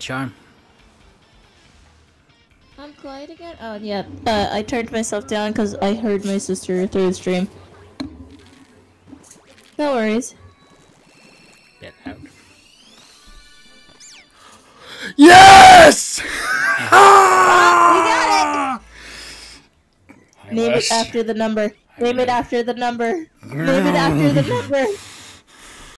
charm. I'm quiet again? Oh, yeah. I turned myself down because I heard my sister through the stream. No worries. Get out. Yes! We got it! Name it after the number. Name it after the number. Name it after the number.